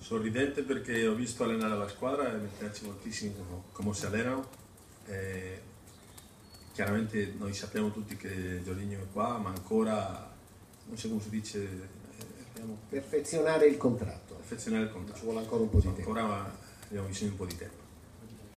Sorridente perché ho visto allenare la squadra e mi piace moltissimo come si allenano. Chiaramente noi sappiamo tutti che Jorginho è qua, ma ancora, non so come si dice, dobbiamo perfezionare il contratto. perfezionare il contratto. Ci vuole ancora un po' di tempo. Ancora abbiamo bisogno di un po' di tempo.